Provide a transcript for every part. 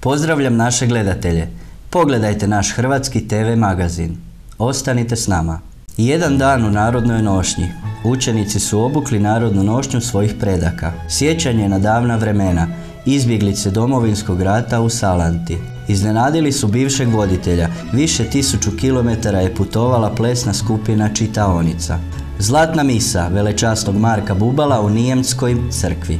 Pozdravljam naše gledatelje. Pogledajte naš hrvatski TV magazin. Ostanite s nama. Jedan dan u narodnoj nošnji. Učenici su obukli narodnu nošnju svojih predaka. Sjećanje na davna vremena. Izbjeglice Domovinskog rata u Salanti. Iznenadili su bivšeg voditelja. Više 1000 kilometara je putovala plesna skupina čitaonica. Zlatna misa velečasnog Marka Bubala u Nijemskoj crkvi.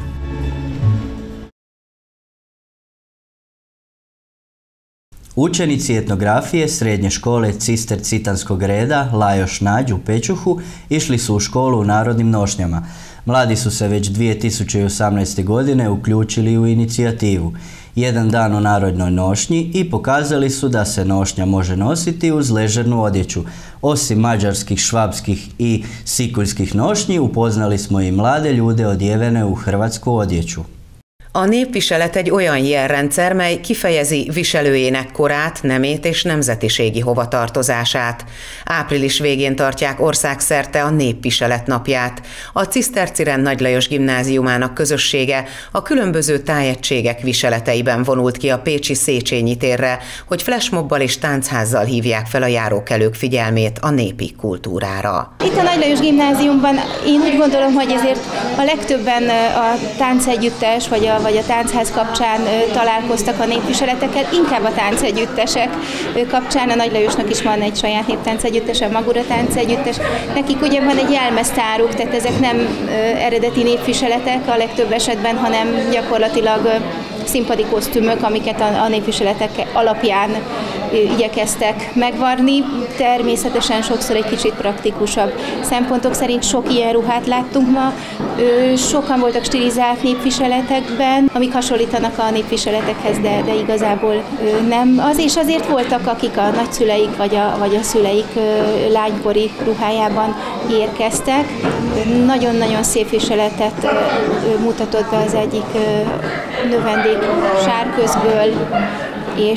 Učenici etnografije srednje škole Cister Citanskog reda Lajoš Nađ u Pečuhu išli su u školu u narodnim nošnjama. Mladi su se već 2018. godine uključili u inicijativu Jedan dan u narodnoj nošnji i pokazali su da se nošnja može nositi uz ležernu odjeću. Osim mađarskih, švabskih i sikuljskih nošnji, upoznali smo i mlade ljude odjevene u hrvatsku odjeću. A népviselet egy olyan jelrendszer, mely kifejezi viselőjének korát, nemét és nemzetiségi hovatartozását. Április végén tartják országszerte a népviselet napját. A Cisztercirend Nagy Lajos Gimnáziumának közössége a különböző tájegységek viseleteiben vonult ki a pécsi Széchenyi térre, hogy flashmobbal és táncházzal hívják fel a járókelők figyelmét a népi kultúrára. Itt a Nagy Lajos Gimnáziumban én úgy gondolom, hogy ezért a legtöbben a táncegyüttes vagy a táncház kapcsán találkoztak a népviseletekkel, inkább a táncegyüttesek kapcsán. A Nagy Lajosnak is van egy saját néptáncegyüttese, a Magura táncegyüttes. Nekik ugye van egy jelmeztáruk, tehát ezek nem eredeti népviseletek a legtöbb esetben, hanem gyakorlatilag színpadi kosztümök, amiket a népviseletek alapján igyekeztek megvarni. Természetesen sokszor egy kicsit praktikusabb szempontok szerint sok ilyen ruhát láttunk ma. Sokan voltak stilizált népviseletekben, amik hasonlítanak a népviseletekhez, de igazából nem az. És azért voltak, akik a nagyszüleik vagy a szüleik lánykori ruhájában érkeztek. Nagyon-nagyon szép viseletet mutatott be az egyik növendék Sárközből, és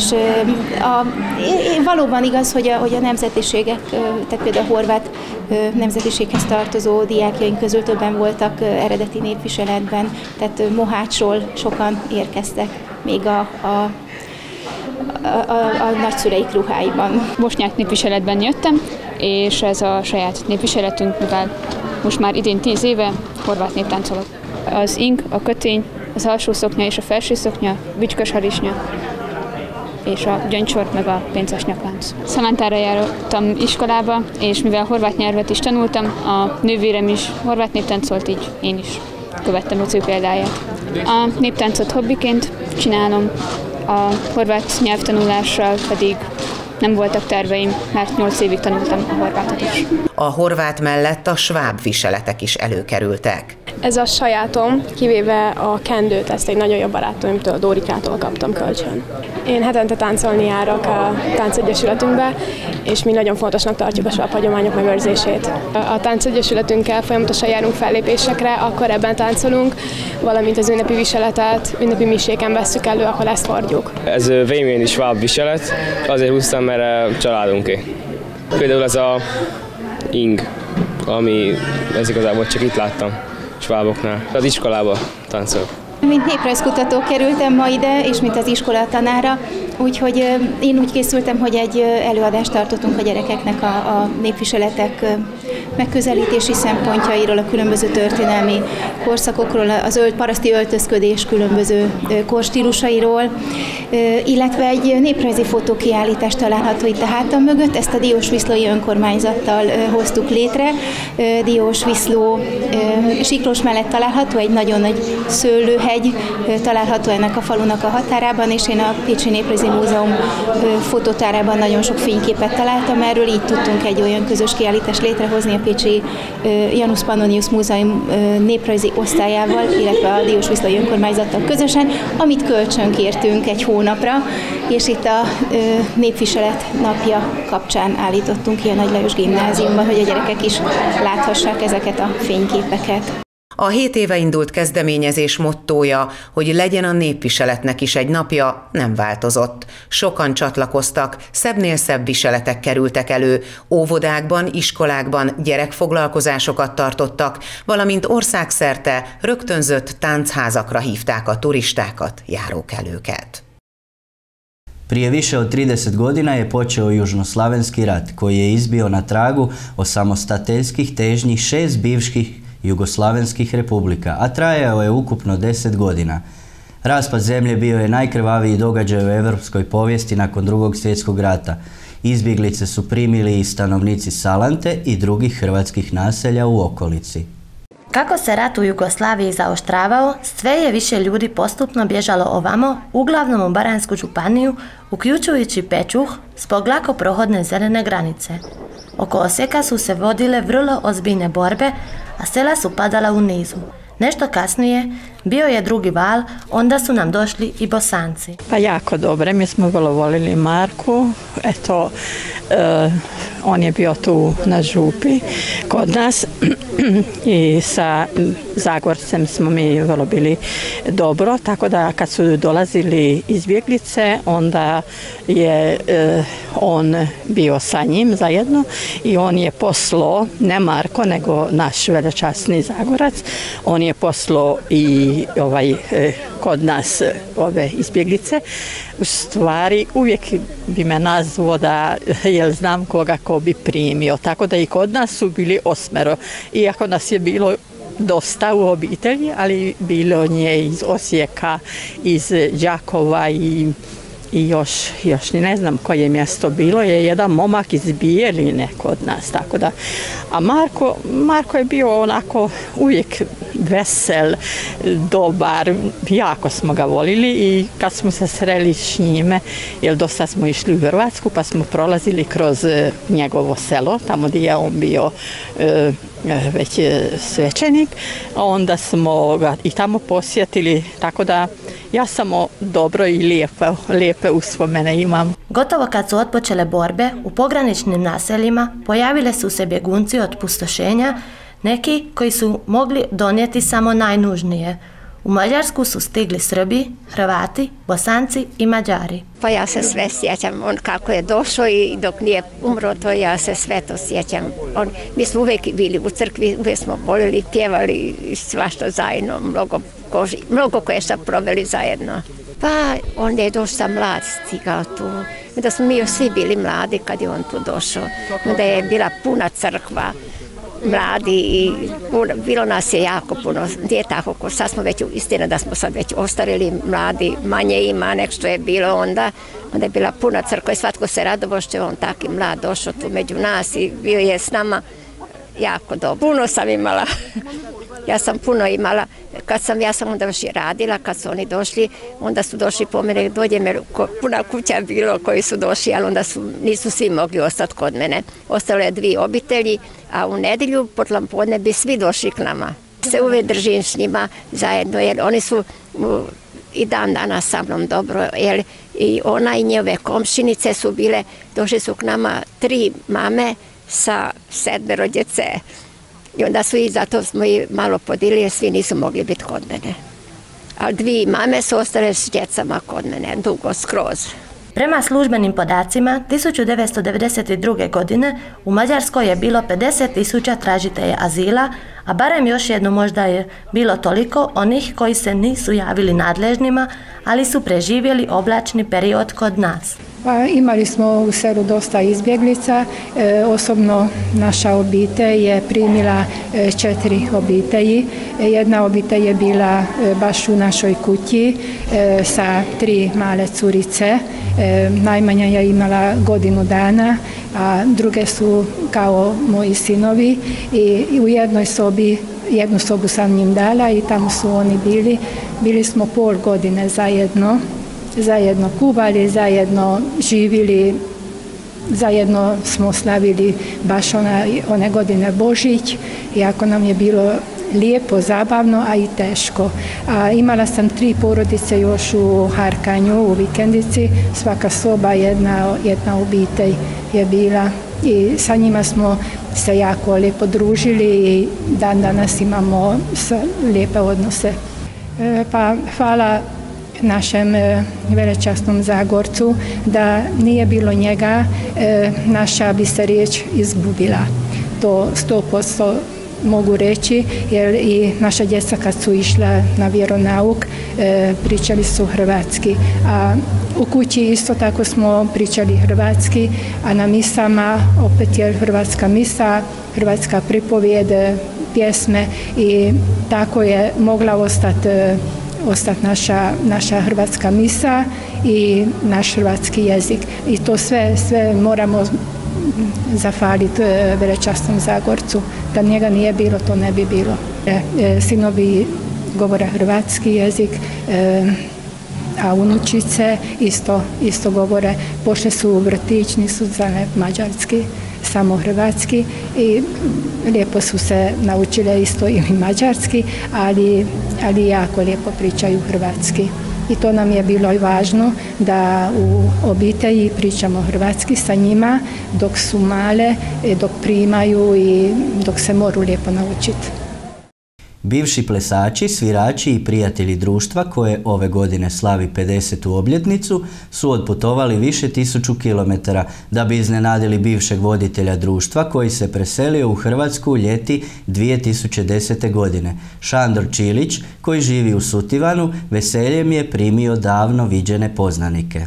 valóban igaz, hogy a nemzetiségek, tehát például a horvát nemzetiséghez tartozó diákjaink közül többen voltak eredeti népviseletben, tehát Mohácsról sokan érkeztek még a nagyszüleik ruháiban. Bosnyák népviseletben jöttem, és ez a saját népviseletünk, mivel most már idén 10 éve horvát néptáncolok. Az ing, a kötény, az alsó szoknya és a felső szoknya, bücskös harisnya, és a gyöngycsort meg a pénces nyaklánc. Szalántára jártam iskolába, és mivel horvát nyelvet is tanultam, a nővérem is horvát néptáncolt, így én is követtem az ő példáját. A néptáncot hobbiként csinálom, a horvát nyelvtanulással pedig nem voltak terveim, mert 8 évig tanultam a horvátot is. A horvát mellett a sváb viseletek is előkerültek. Ez a sajátom, kivéve a kendőt, ezt egy nagyon jó barátomtól, a Dórikától kaptam kölcsön. Én hetente táncolni járok a táncegyesületünkbe, és mi nagyon fontosnak tartjuk a sváb hagyományok megőrzését. A táncegyesületünkkel folyamatosan járunk fellépésekre, akkor ebben táncolunk, valamint az ünnepi viseletet, ünnepi miséken vesszük elő, akkor ezt hordjuk. Ez vémény sváb viselet, azért húztam, mert családunké. Például ez a ing, ami ez igazából csak itt láttam sváboknál. Az iskolába táncolok. Mint néprajzkutató kerültem ma ide, és mint az iskola tanára, úgyhogy én úgy készültem, hogy egy előadást tartottunk a gyerekeknek a népviseletek megközelítési szempontjairól, a különböző történelmi korszakokról, az paraszti öltözködés különböző korstílusairól, illetve egy néprajzi fotókiállítás található itt a hátam mögött. Ezt a Diósviszlói önkormányzattal hoztuk létre. Diósviszló Siklós mellett található, egy nagyon nagy szőlőhegy található ennek a falunak a határában, és én a Pécsi Néprajzi Múzeum fotótárában nagyon sok fényképet találtam erről, így tudtunk egy olyan közös kiállítást létrehozni a Pécsi Janus Pannonius Múzeum néprajzi osztályával, illetve a Diósviszlói önkormányzattal közösen, amit kölcsönkértünk egy hónapra, és itt a népviselet napja kapcsán állítottunk ki a Nagy Lajos Gimnáziumban, hogy a gyerekek is láthassák ezeket a fényképeket. A 7 éve indult kezdeményezés mottója, hogy legyen a népviseletnek is egy napja, nem változott. Sokan csatlakoztak, szebbnél szebb viseletek kerültek elő, óvodákban, iskolákban gyerekfoglalkozásokat tartottak, valamint országszerte rögtönzött táncházakra hívták a turistákat, járókelőket. Prije više od 30 godina je počeo Južnoslavenski rat, koji je izbio na tragu osamostateljskih težnji 6 bivših jugoslavenskih republika, a trajao je ukupno 10 godina. Raspad zemlje bio je najkrvaviji događaj u europskoj povijesti nakon Drugog svjetskog rata. Izbjeglice su primili i stanovnici Salante i drugih hrvatskih naselja u okolici. Kako se rat u Jugoslaviji zaoštravao, sve je više ljudi postupno bježalo ovamo, uglavnom u Baransku županiju, uključujući Pečuh, zbog lako prohodne zelene granice. Oko Osijeka su se vodile vrlo ozbiljne borbe, a sela su padala u nizu. Nešto kasnije bio je drugi val, onda su nam došli i Bosanci. Pa jako dobre, mi smo vrlo volili Marku, eto, on je bio tu na župi kod nas i sa Zagorcem smo mi vrlo bili dobro, tako da kad su dolazili izbjeglice, onda je on bio sa njim zajedno i on je poslao, ne Marko, nego naš velečasni Zagorac, on je poslao i kod nas ove izbjeglice. U stvari uvijek bi me nazvao da jel znam koga ko bi primio, tako da i kod nas su bili 8, iako nas je bilo dosta u obitelji, ali bilo nje iz Osijeka, iz Đakova i još ni ne znam koje mjesto bilo, je jedan momak iz Bijeline kod nas, tako da. A Marko je bio onako uvijek vesel, dobar, jako smo ga volili i kad smo se sreli s njime, jer dosta smo išli u Hrvatsku, pa smo prolazili kroz njegovo selo, tamo gdje je on bio već svećenik, a onda smo ga i tamo posjetili, tako da ja samo dobro i lijepe uspomene imam. Gotovo kad su otpočele borbe, u pograničnim naseljima pojavile su se bjegunci od pustošenja, neki koji su mogli donijeti samo najnužnije. U Mađarsku su stigli Srbi, Hrvati, Bosanci i Mađari. Pa ja se sve sjećam, on kako je došao i dok nije umro, to ja se sve to sjećam. Mi smo uvijek bili u crkvi, uvijek smo volili, pjevali i svašta zajedno, mnogo koje smo proveli zajedno. Pa on je dosta mlad stigao tu, da smo mi još svi bili mladi kad je on tu došao, da je bila puna crkva. Mladi i bilo nas je jako puno, nije tako, sad smo već, istina da smo sad već ostarili mladi, manje ima nek što je bilo onda je bila puna crkva i svatko se radovo što je on taki mlad došao tu među nas i bio je s nama jako dobro. Puno sam imala, ja sam puno imala, ja sam onda još i radila, kad su oni došli, onda su došli po mene, dođe me, puna kuća bilo koji su došli, ali onda nisu svi mogli ostati kod mene. Ostalo je 2 obitelji, a u nedjelju, podne bi svi došli k nama. Se uvijek držim s njima zajedno, jer oni su i dan danas sa mnom dobro, jer i ona i njeve komšinice su bile, došli su k nama 3 mame sa 7 djece. I onda su i zato smo i malo podilili jer svi nisu mogli biti kod mene. Ali 2 mame su ostale s djecama kod mene, dugo, skroz. Prema službenim podacima, 1992. godine u Mađarskoj je bilo 50.000 tražitelja azila, a barem još jedno možda je bilo toliko onih koji se nisu javili nadležnima, ali su preživjeli oblačni period kod nas. Imali smo u selu dosta izbjeglica, osobno naša obitelj je primila 4 obitelji. Jedna obitelj je bila baš u našoj kući sa 3 male curice, najmanja je imala godinu dana, a druge su kao moji sinovi i u jednoj sobi, jednu sobu sam njim dala i tamo su oni bili smo pol godine zajedno kuvali, zajedno živjeli, zajedno smo slavili baš one godine Božić, iako nam je bilo lijepo, zabavno, a i teško. Imala sam 3 porodice još u Harkanju, u vikendici, svaka soba jedna obitelj je bila i sa njima smo se jako lijepo družili i dan danas imamo lijepe odnose. Pa hvala našem velečasnom Zagorcu, da nije bilo njega, naša bi se riječ izgubila. To 100% mogu reći, jer i naša djeca kad su išla na vjeronauk pričali su hrvatski. A u kući isto tako smo pričali hrvatski, a na misama opet je hrvatska misa, hrvatska pripovijed, pjesme i tako je mogla ostati naša hrvatska misa i naš hrvatski jezik. I to sve moramo zahvaliti velečasnom Zagorcu. Da njega nije bilo, to ne bi bilo. Sinovi govore hrvatski jezik, a unučice isto govore. Pošle su u vrtić, nisu znale mađarski, samo hrvatski i lijepo su se naučile isto i mađarski, ali jako lijepo pričaju hrvatski. I to nam je bilo i važno da u obitelji pričamo hrvatski sa njima dok su male, dok primaju i dok se moru lijepo naučiti. Bivši plesači, svirači i prijatelji društva koje ove godine slavi 50. obljetnicu su odputovali više 1000 kilometara da bi iznenadili bivšeg voditelja društva koji se preselio u Hrvatsku ljeti 2010. godine. Šandor Čilić, koji živi u Sutivanu, veseljem je primio davno viđene poznanike.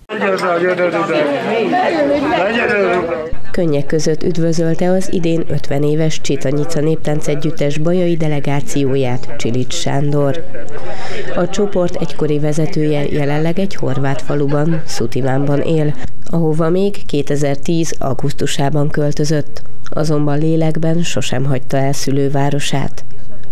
Könnyek között üdvözölte az idén 50 éves Csitanyica néptáncegyüttes bajai delegációját Csilics Sándor. A csoport egykori vezetője jelenleg egy horvát faluban, Sutivánban él, ahova még 2010. augusztusában költözött, azonban lélekben sosem hagyta el szülővárosát.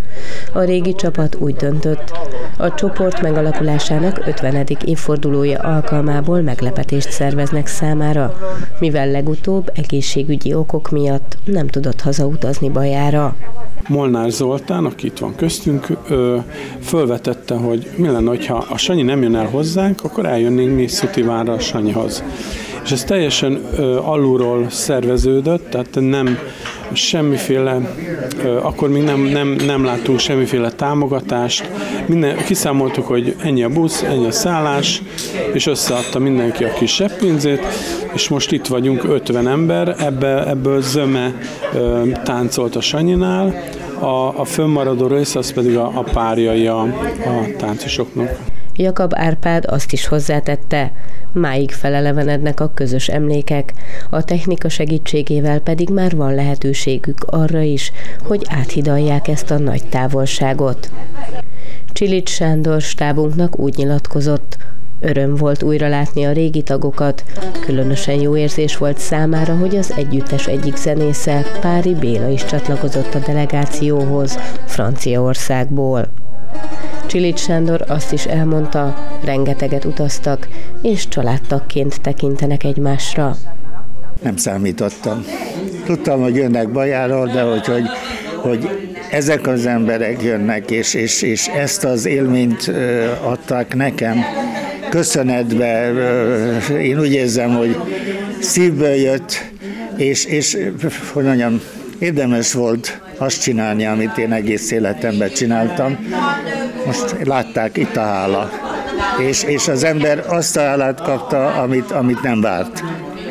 A régi csapat úgy döntött, a csoport megalakulásának 50. évfordulója alkalmából meglepetést szerveznek számára, mivel legutóbb egészségügyi okok miatt nem tudott hazautazni Bajára. Molnár Zoltán, aki itt van köztünk, fölvetette, hogy mi lenne, hogyha a Sanyi nem jön el hozzánk, akkor eljönnénk mi Szutivánra a Sanyihoz. És ez teljesen alulról szerveződött, tehát nem semmiféle, akkor még nem láttunk semmiféle támogatást. Kiszámoltuk, hogy ennyi a busz, ennyi a szállás, és összeadta mindenki a kis zseppénzét, és most itt vagyunk 50 ember, ebből zöme táncolt a Sanyinál, a fönnmaradó rész az pedig a párjai a táncosoknak. Jakab Árpád azt is hozzátette, máig felelevenednek a közös emlékek, a technika segítségével pedig már van lehetőségük arra is, hogy áthidalják ezt a nagy távolságot. Csilics Sándor stábunknak úgy nyilatkozott, öröm volt újra látni a régi tagokat, különösen jó érzés volt számára, hogy az együttes egyik zenésze, Pári Béla is csatlakozott a delegációhoz Franciaországból. Csilics Sándor azt is elmondta, rengeteget utaztak, és családtagként tekintenek egymásra. Nem számítottam. Tudtam, hogy jönnek Bajáról, de hogy ezek az emberek jönnek, és ezt az élményt adták nekem. Köszönetbe, én úgy érzem, hogy szívből jött, és hogy mondjam, érdemes volt azt csinálni, amit én egész életemben csináltam. Most látták, itt a hála. És az ember azt a hálát kapta, amit nem várt.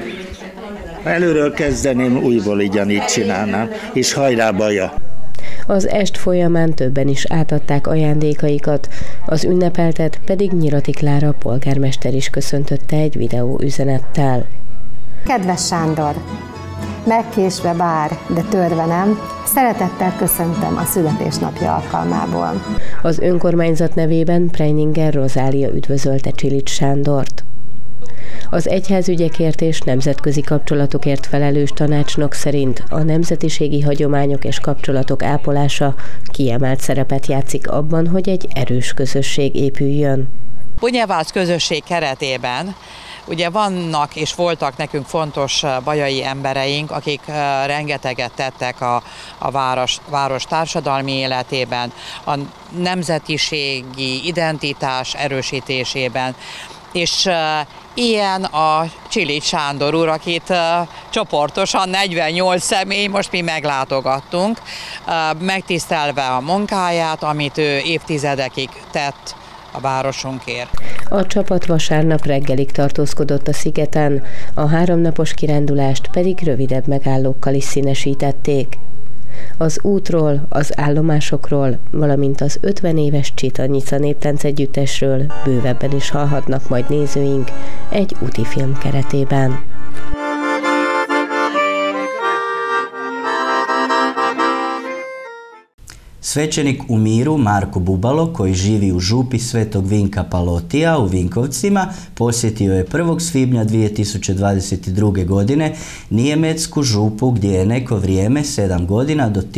Ha előről kezdeném, újból így csinálnám, és hajrá Baja! Az est folyamán többen is átadták ajándékaikat, az ünnepeltet pedig Nyirati Klára polgármester is köszöntötte egy videóüzenettel. Kedves Sándor! Megkésve bár, de törve nem, szeretettel köszöntöm a születésnapja alkalmából. Az önkormányzat nevében Preininger Rozália üdvözölte Csilics Sándort. Az egyházügyekért és nemzetközi kapcsolatokért felelős tanácsnok szerint a nemzetiségi hagyományok és kapcsolatok ápolása kiemelt szerepet játszik abban, hogy egy erős közösség épüljön. Bunyevász közösség keretében ugye vannak és voltak nekünk fontos bajai embereink, akik rengeteget tettek a város társadalmi életében, a nemzetiségi identitás erősítésében, és ilyen a Csilics Sándor úr, akit csoportosan 48 személy, most mi meglátogattunk, megtisztelve a munkáját, amit ő évtizedekig tett a városunkért. A csapat vasárnap reggelig tartózkodott a szigeten, a 3 napos kirándulást pedig rövidebb megállókkal is színesítették. Az útról, az állomásokról, valamint az 50 éves Csitanyica néptánc együttesről bővebben is hallhatnak majd nézőink egy úti film keretében. Svećenik u miru Marko Bubalo, koji živi u župi Svetog Vinka Palotija u Vinkovcima, posjetio je 1. svibnja 2022. godine Nijemetsku župu gdje je neko vrijeme, 7 godina do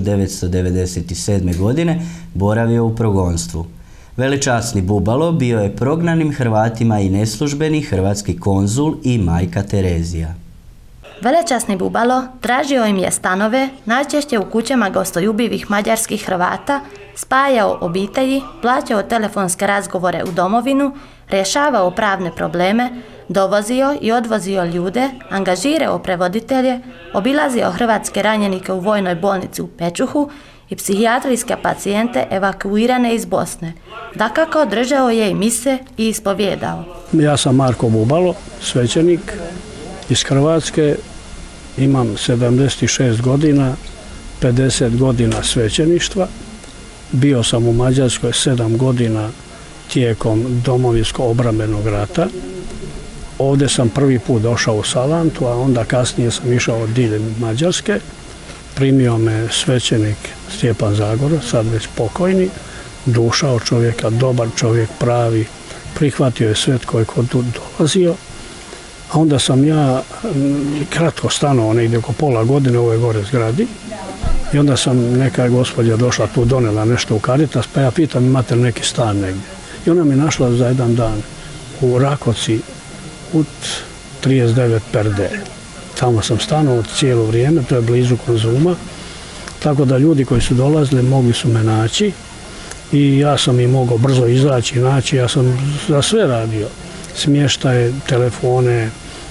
1997. godine, boravio u progonstvu. Velečasni Bubalo bio je prognanim Hrvatima i neslužbeni hrvatski konzul i majka Terezija. Velečasni Bubalo tražio im je stanove, najčešće u kućama gostoljubivih mađarskih Hrvata, spajao obitelji, plaćao telefonske razgovore u domovinu, rješavao pravne probleme, dovozio i odvozio ljude, angažirao prevoditelje, obilazio hrvatske ranjenike u vojnoj bolnici u Pečuhu i psihijatrijske pacijente evakuirane iz Bosne. Dakako držao je i mise i ispovjedao. Ja sam Marko Bubalo, svećenik iz Hrvatske, imam 76 godina, 50 godina svećeništva. Bio sam u Mađarskoj 7 godina tijekom Domovinsko-obrambenog rata. Ovdje sam prvi put došao u Salantu, a onda kasnije sam išao diljem Mađarske. Primio me svećenik Stjepan Zagora, sad već pokojni, duša od čovjeka, dobar čovjek, pravi, prihvatio je svet koji kod tu dolazio. A onda sam ja kratko stanovao negdje oko pola godine u ovoj gore zgradi i onda sam neka gospođa došla tu, donela nešto u Caritas, pa ja pitam imate li neki stan negdje. I ona mi našla za jedan dan u Rakoci u 39 perde. Tamo sam stanovao cijelo vrijeme, to je blizu Konzuma, tako da ljudi koji su dolazili mogli su me naći i ja sam im mogao brzo izaći i naći, ja sam za sve radio. Smještaje, telefone,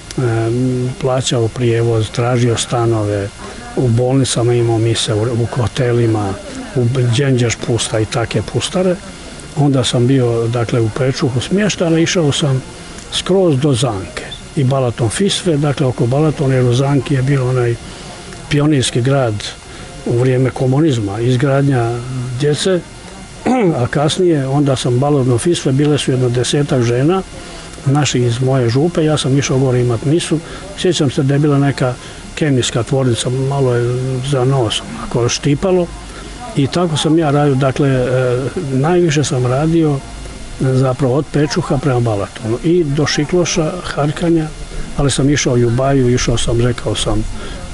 plaćao prijevoz, tražio stanove, u bolnicama imao mise, u hotelima, u Đenđeš pusta i take pustare. Onda sam bio dakle, u Pečuhu smještan, išao sam skroz do Zanke i Balaton Fisve, dakle oko Balatona, jer u Zanki je bio onaj pionirski grad u vrijeme komunizma, izgradnja djece, a kasnije onda sam Balaton Fisve, bile su jedno 10-ak žena, naši iz moje župe, ja sam išao gore imat misu, sjećam se da je bila neka kemijska tvornica, malo je za nos ako štipalo i tako sam ja radio, dakle najviše sam radio zapravo od Pečuha prema Balatonu i do Šikloša, Harkanja, ali sam išao i u Baju, išao sam, rekao sam,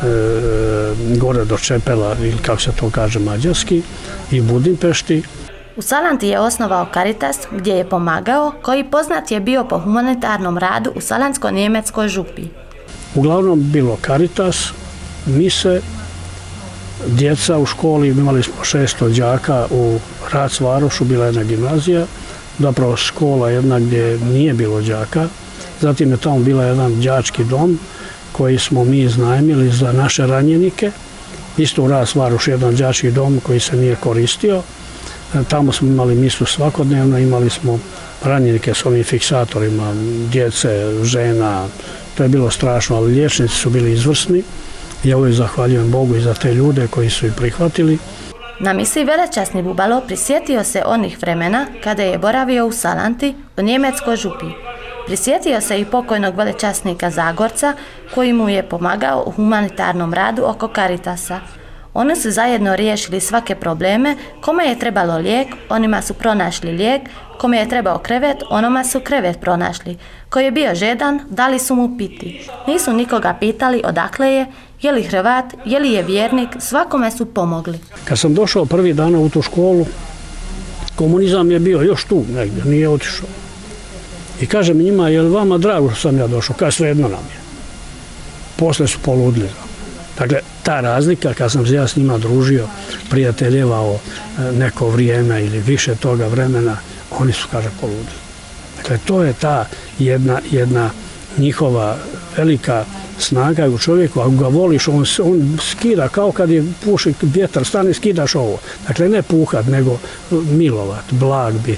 gore do Čepela ili kako se to kaže mađarski i Budimpešti. U Salanti je osnovao Caritas gdje je pomagao, koji poznat je bio po humanitarnom radu u Salansko-Njemačkoj župi. Uglavnom bilo Caritas, mise, djeca u školi, imali smo 600 đaka u Racvarošu, bila jedna gimnazija, zapravo škola jedna gdje nije bilo đaka, zatim je tamo bila jedan đački dom koji smo mi iznajmili za naše ranjenike, isto u Racvarošu jedan đački dom koji se nije koristio. Tamo smo imali misu svakodnevno, imali smo ranjenike s ovim fiksatorima, djece, žena, to je bilo strašno, ali liječnici su bili izvrsni. Ja uvijek zahvaljujem Bogu i za te ljude koji su ih prihvatili. Na misi velečasni Bubalo prisjetio se onih vremena kada je boravio u Salanti u Njemačkoj župi. Prisjetio se i pokojnog velečasnika Zagorca koji mu je pomagao u humanitarnom radu oko Caritasa. Oni su zajedno riješili svake probleme, kome je trebalo lijek, onima su pronašli lijek, kome je trebao krevet, onoma su krevet pronašli. Koji je bio žedan, dali su mu piti. Nisu nikoga pitali odakle je li Hrvat, je li je vjernik, svakome su pomogli. Kad sam došao prvi dana u tu školu, komunizam je bio još tu negdje, nije otišao. I kažem njima, je li vama drago što sam ja došao? Kaj svejedno nam je. Posle su poludili. Dakle, ta razlika, kad sam se ja s njima družio, prijateljevao neko vrijeme ili više toga vremena, oni su, kaže, poludili. Dakle, to je ta jedna njihova velika snaga u čovjeku, ako ga voliš, on skida, kao kad je puši vjetar, stane, skidaš ovo. Dakle, ne puhat, nego milovat, blag bit,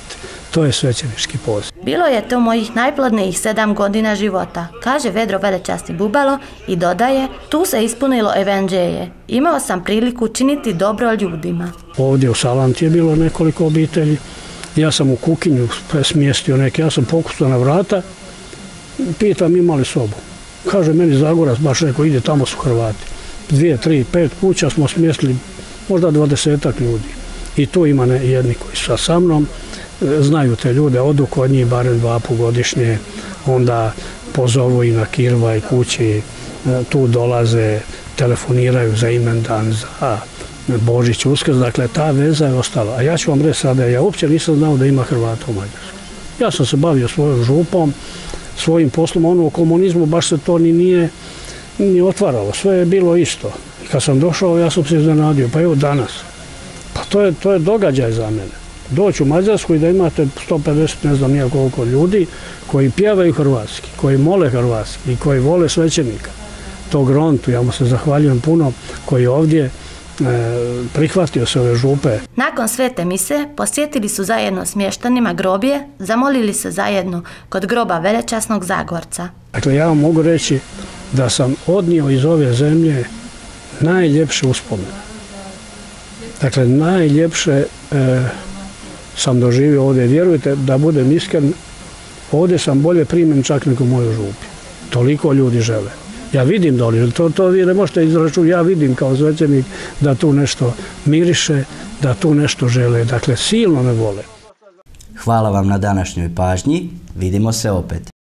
To je svećenički poziv. Bilo je to mojih najplodnijih 7 godina života, kaže Vedro velečasni Bubalo i dodaje, tu se ispunilo evanđelje. Imao sam priliku činiti dobro ljudima. Ovdje u Salanti je bilo nekoliko obitelji. Ja sam u kuhinju smjestio neke, ja sam pokucao na vrata, pitam imali sobu. Kaže meni Zagorac, baš rekao, ide, tamo su Hrvati. 2, 3, 5 kuća smo smjestili, možda 20 ljudi. I tu ima jedni koji su sa mnom, znaju te ljude, odu kod njih barem 2 puta godišnje, onda pozovu i na Kirva i kući, tu dolaze, telefoniraju za imendan, za Božić, Uskrs, dakle ta veza je ostala. A ja ću vam reći sada, ja uopće nisam znao da ima Hrvata u Mađarskoj. Ja sam se bavio svojom župom, svojim poslom, ono u komunizmu baš se to nije ni otvaralo, sve je bilo isto. I kad sam došao, ja sam se iznenadio, pa evo danas. Pa to je događaj za mene. Doći u Mađarsku i da imate 150, ne znam nije koliko ljudi, koji pjevaju hrvatski, koji mole hrvatski i koji vole svećenika. Tog Rontu, ja mu se zahvaljujem puno, koji ovdje prihvatio se ove župe. Nakon svete mise posjetili su zajedno s mještanima grobje, zamolili se zajedno kod groba velečasnog Zagorca. Dakle, ja vam mogu reći da sam odnio iz ove zemlje najljepše uspomene. Dakle, najljepše sam doživio ovdje. Vjerujte, da budem iskren, ovdje sam bolje primjen čak nego u mojoj župi. Toliko ljudi žele. Ja vidim da oni, to vi ne možete izračunati, ja vidim kao svećenik da tu nešto miriše, da tu nešto žele. Dakle, silno me vole. Hvala vam na današnjoj pažnji, vidimo se opet.